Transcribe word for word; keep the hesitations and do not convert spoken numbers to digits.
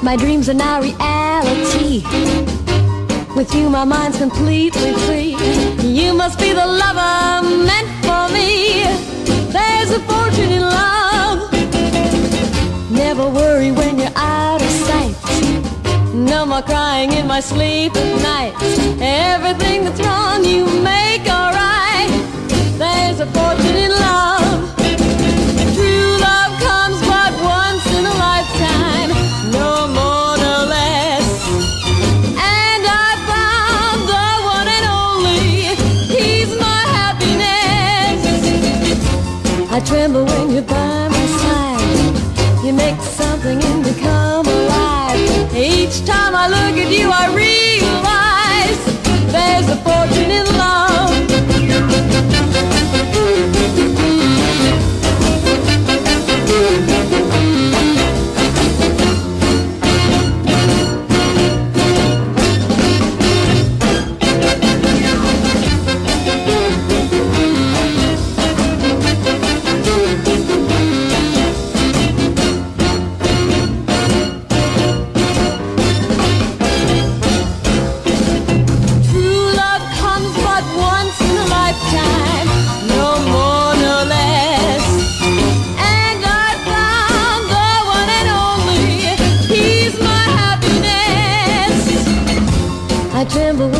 My dreams are now reality. With you my mind's completely free. You must be the lover meant for me. There's a fortune in love. Never worry when you're out of sight. No more crying in my sleep at night. Everything that's wrong you make alright. There's a fortune in love. True love comes but once in a lifetime, no more, no less. And I found the one and only. He's my happiness. I tremble when you're by my side. You make something in me come alive. Each time I look at you I realize there's a fortune in love. I tremble